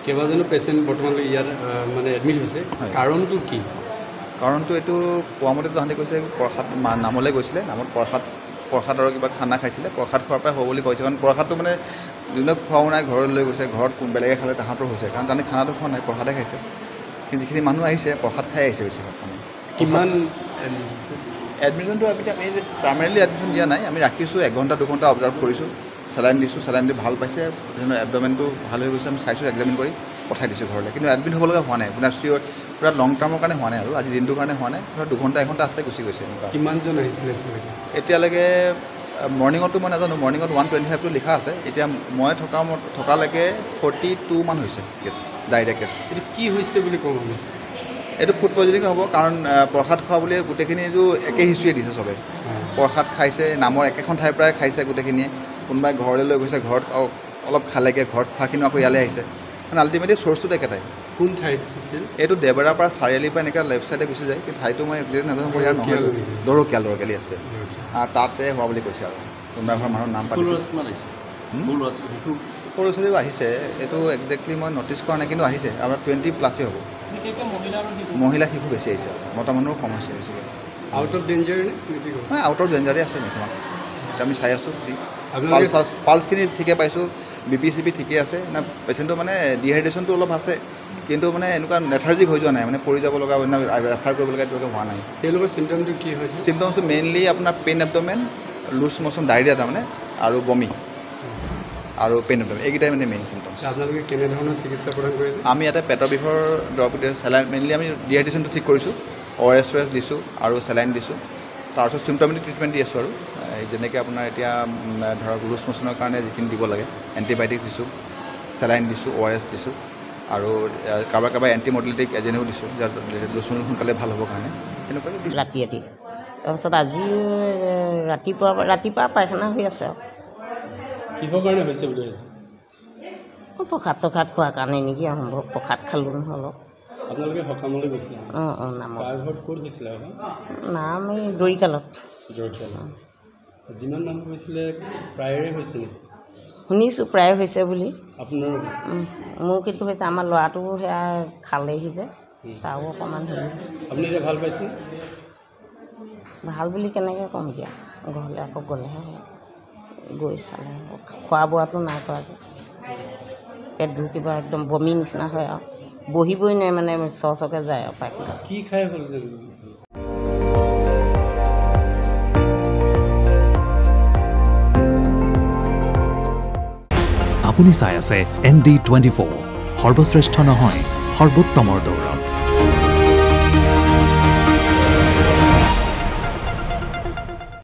কেইবাজনো পেচেণ্ট বৰ্তমানলৈকে ইয়াত মানে এডমিট হৈছে কাৰণটো কি কাৰণটো এইটো কোৱা মতে তাহাঁতে কৈছে প্ৰসাদ নামলৈ গৈছিলে নামত প্ৰসাদ আৰু কিবা খানা খাইছিলে প্ৰসাদ খোৱাৰ পৰাই হ'ব বুলি কৈছে কাৰণ প্ৰসাদটো মানে যোনবিলাক খোৱাও নাই ঘৰলৈ লৈ গৈছে ঘৰত বেলেগে খালে তাহাঁতৰ হৈছে কাৰণ তাহাঁতে খানাটো খোৱা নাই প্ৰসাদে খাইছে কিন্তু যিখিনি মানুহ আহিছে প্ৰসাদ খাই আহিছে বেছিভাগ মানে কিমান এডমিশ্যনটো আমি প্ৰাইমেৰীলি এডমিশ্যন দিয়া নাই আমি ৰাখিছোঁ 1 ঘণ্টা 2 ঘণ্টা অবজাৰ্ভ কৰিছোঁ চেলাইন দিছোঁ চেলাইন দি ভাল পাইছে এবডমেনটো ভাল হৈ গৈছে আমি চাইছোঁ এক্সামিন কৰি পঠাই দিছোঁ ঘৰলৈ কিন্তু এডমিট হ'ব লগা হোৱা নাই আপোনাৰ চিয়'ৰ পুৰা লং টাৰ্মৰ কাৰণে হোৱা নাই আৰু আজি দিনটোৰ কাৰণে হোৱা নাই পুৰা 2 ঘণ্টা 1 ঘণ্টা আছে গুচি গৈছে কিমানজন আহিছিলে এতিয়ালৈকে মৰ্ণিঙতো মই নাজানো মৰ্ণিঙত 125টো লিখা আছে এতিয়া মই থকালৈকে 42 মান হৈছে কেছ ডাইৰেক্ট কেছ এইটো কি হৈছে বুলি ক'ব এইটো ফুড পয়জনিং হ'ব কাৰণ প্ৰসাদ খোৱা বুলি গোটেইখিনিটো একে হিষ্ট্ৰীয়ে দিছে চবে প্ৰসাদ খাইছে নামৰ একেখন ঠাইৰ পৰাই খাইছে গোটেইখিনিয়ে কোনোবাই ঘৰলৈ লৈ গৈছে ঘৰত অলপ খালেগৈ ঘৰত খোৱাখিনি আকৌ ইয়ালৈ আহিছে মানে আল্টিমেটলি চ'ৰ্চটো একেটাই কোন ঠাইত আছিল এইটো দেবেৰাৰ পৰা চাৰিআলিৰ পৰা এনেকৈ লেফ্ট চাইডে গুচি যায় কিন্তু ঠাইটো মই একজেক্ট নাজানো মই ইয়াৰ নহয় দৰকীয়ালি আছে তাতে হোৱা বুলি কৈছে আৰু কোনোবা ঘৰৰ মানুহৰ নাম পাতিছে সৰু ছোৱালীও আহিছে এইটো একজেক্টলি মই ন'টিছ কৰা নাই কিন্তু আহিছে আমাৰ 20+ হ'ব মহিলা শিশু বেছি আহিছে মতা মানুহৰ কম হৈছে বেছিকৈ আউট অফ ডেঞ্জাৰ হয় আউট অফ ডেঞ্জাৰে আছে মেক্সিমাম আমি চাই আছোঁ পালছখিনি ঠিকে পাইছোঁ BPCP ঠিকে আছে না পেচেণ্টটো মানে ডিহাইড্ৰেশ্যনটো অলপ আছে কিন্তু মানে এনেকুৱা লেথাৰ্জিক হৈ যোৱা নাই মানে পৰি যাব লগা ৰেফাৰ কৰিবলগা এতিয়ালৈকে হোৱা নাই তেওঁলোকৰ চিম্পটমটো কি হৈছে চিম্পটমছটো মেইনলি আপোনাৰ pain abdomen loose motion diarrhoea তাৰমানে আৰু বমি আৰু পেইন এবডমেন এইকেইটাই মানে মেইন চিম্পটমছ আপোনালোকে কেনেধৰণৰ চিকিৎসা প্ৰদান কৰিছে আমি ইয়াতে পেটৰ বিষৰ দৰৱ চেলাইন মেইনলি আমি ডিহাইড্ৰেশ্যনটো ঠিক কৰিছোঁ ORS দিছোঁ আৰু চেলাইন দিছোঁ তাৰপিছত চিম্পটমেটিক ট্ৰিটমেণ্ট দি আছোঁ আৰু যেনেকৈ আপোনাৰ এতিয়া ধৰক লুজ ম'চনৰ কাৰণে যিখিনি দিব লাগে এণ্টিবায়'টিক দিছোঁ চেলাইন দিছোঁ ORS দিছোঁ আৰু কাৰোবাৰ এণ্টিমডেলিটিক এজেণ্টো দিছোঁ যাৰ লুজ ম'চন সোনকালে ভাল হ'বৰ কাৰণে তেনেকুৱাকৈ ৰাতি তাৰপিছত আজি ৰাতিপুৱা পায়খানা হৈ আছে আৰু কিহৰ কাৰণে হৈছে বুলি ভাবিছে প্ৰসাদ চসাদ খোৱাৰ কাৰণে নেকি সম্ভৱ প্ৰসাদ খালোঁ নহয় অলপ আপোনালোকে সকামলৈ গৈছিলে নামত ঘৰত ক'ত হৈছিলে নাম এই দৰিকালত যিমান মানুহ হৈছিলে প্ৰায়েই হৈছে নেকি শুনিছোঁ প্ৰায় হৈছে বুলি আপোনাৰ মোৰ কিন্তু হৈছে আমাৰ ল'ৰাটো সেয়া খালেহি যে তাৰো অকণমান হেৰি আপুনি এতিয়া ভাল পাইছে ভাল বুলি কেনেকৈ ক'ম এতিয়া ঘৰলৈ আকৌ গ'লেহে গৈ চালে খোৱা বোৱাটো নাই কৰা যে পেটবোৰ কিবা একদম বমি নিচিনা হয় আৰু বহিবই নাই মানে চৰচৰকৈ যায় আৰু পায়খানা কি খাই হ'ল আপুনি চাই আছে ND24 সৰ্বশ্ৰেষ্ঠ নহয় সৰ্বোত্তমৰ দৌৰত